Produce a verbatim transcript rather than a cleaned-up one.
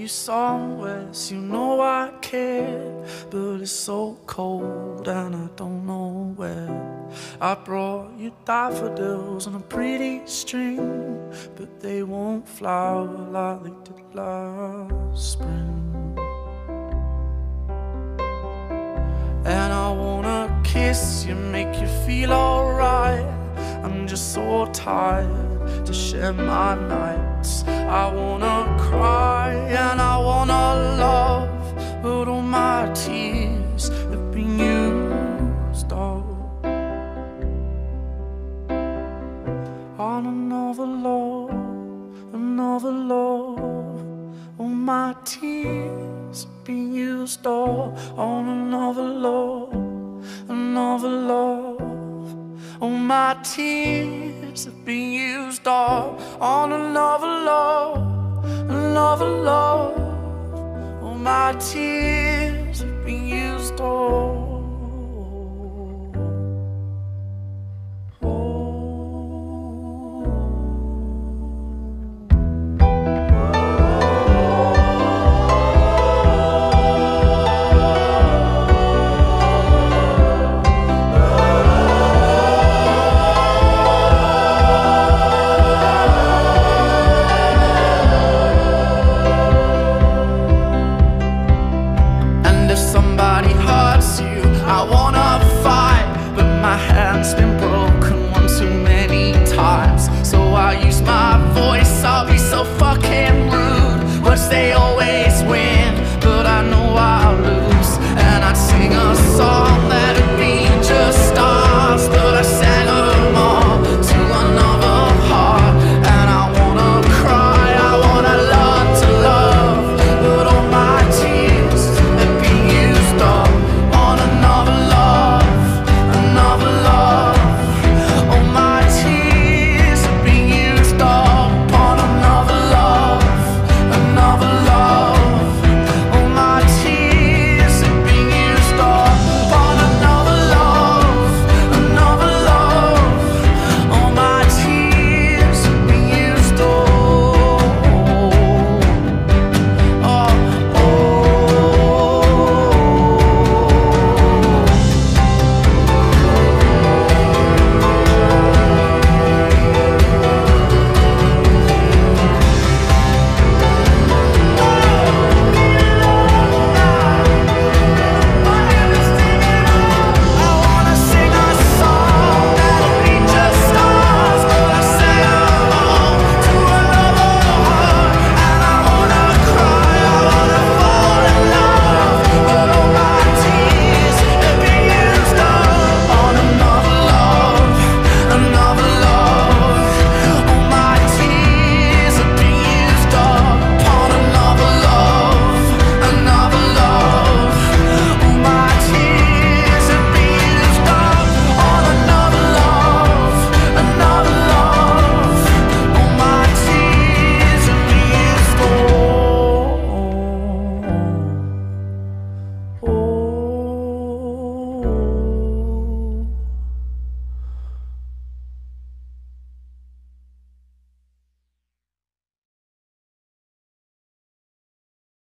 you somewhere, so you know I care. But it's so cold and I don't know where. I brought you daffodils on a pretty string, but they won't flower like they did last spring. And I wanna kiss you, make you feel alright. I'm just so tired to share my nights. I wanna cry and I wanna love, but all my tears have been used up on another love, another love. All my tears have been used up on another love, another love. All my tears have been used up on another love, another love. All my tears have been used up. I wanna fight, but my hand's been broken one too many times. So I use my voice, I'll be so fucking rude. Words they always